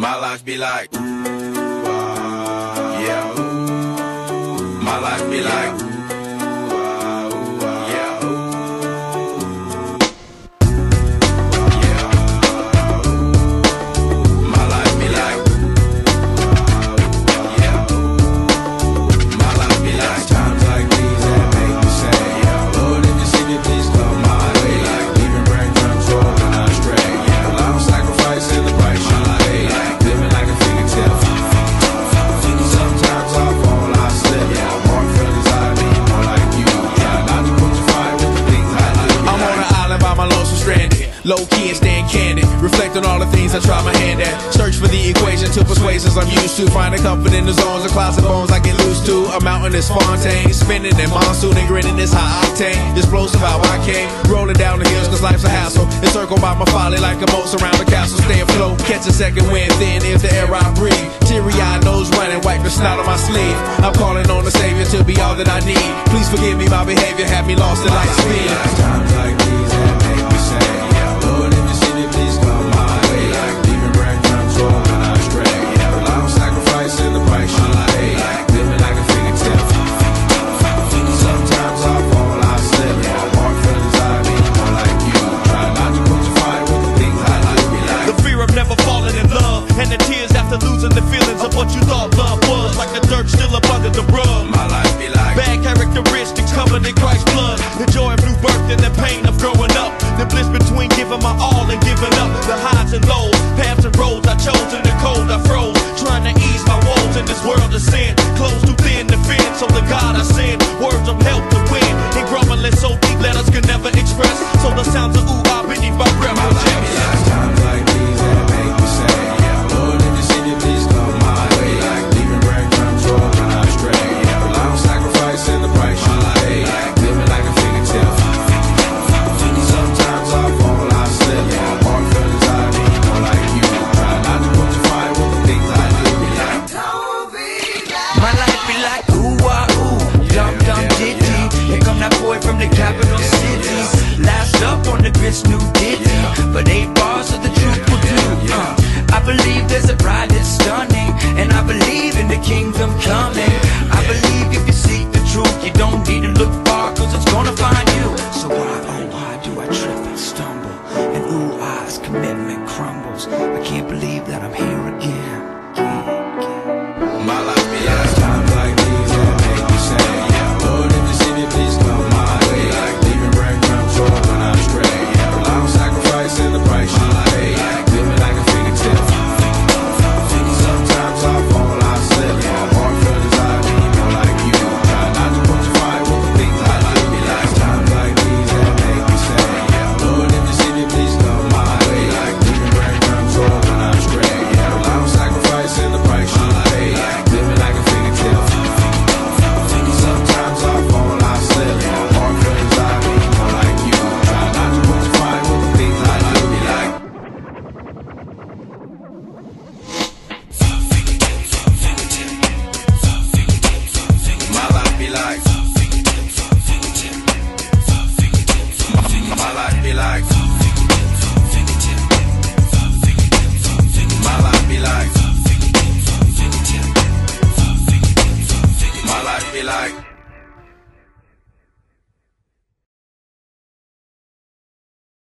My life be like, yeah. My life be like, yeah. My life be like, yeah. My life be like times like these that make me say, yeah. Lord, if you see me, please come my way. Like leaving breadcrumbs rolling out straight. Yeah, a lot of sacrifice in the price you pay. Like living like a fairy tale. Sometimes I fall, I slip. Yeah, walk feelings I need more like you. Try not to put your fire with the things I do. I'm on an island by my lonesome stranded. Low key and staying candid. Reflect on all the things I try my hand at. Search for the equation to persuasions I'm used to. Finding comfort in the zones of closet bones I get loose to. A mountain is Fontaine. Spinning in monsoon and grinning is high octane. Explosive how I came. Rolling down the hills cause life's a hassle. Encircled by my folly like a moat around the castle. Stay afloat. Catch a second wind. Thin is the air I breathe. Teary-eyed nose running. Wipe the snot on my sleeve. I'm calling on the Savior to be all that I need. Please forgive me my behavior. Had me lost in light speed. Times like these that make me say, yeah, Lord, if you see me, please come my way. Like leaving breadcrumbs rolling out straight. Yeah, a lot of sacrifice in the price you pay. Like living like a fairy tale. Sometimes I fall, I slip. Yeah, walk feelings I need more like you. Try not to put your fire with the things I like. The fear of never falling in love, and the tears after losing the feelings of what you thought love was. Like the dirt still up under the rug. My life be like bad characteristics covered in Christ's blood. The joy of new birth and the pain of growing up. The bliss between giving my all and giving up. The highs and lows, paths and roads I chose. In the cold I froze, trying to ease my woes in this world of sin. Close too thin to fit, so the God I send words of help to win. And grumbling so deep letters can never express. So the sounds of ooh ah beneath my breath my life be like times like these that make me say, yeah, Lord, if you see me, please come my way. Like leaving breadcrumbs rolling out straight. Yeah, a lot of sacrifice in the price you pay. Like living like a fairy tale. Sometimes I fall, I slip. Yeah, walk feelings I need more like you. Try not to put your fire with the things I do. My life be like ooh ah ooh, dum dum ditty. Here come that boy from the capital city. Last up on the grits, new ditty. But 8 bars of the truth will do. I believe there's a bride that's stunning, and I believe in the kingdom coming. I believe if you seek the truth, you don't need to look far, cause it's gonna find you. So why, oh why do I trip and stumble? And ooh ah's commitment crumbles. I can't believe that I'm here again.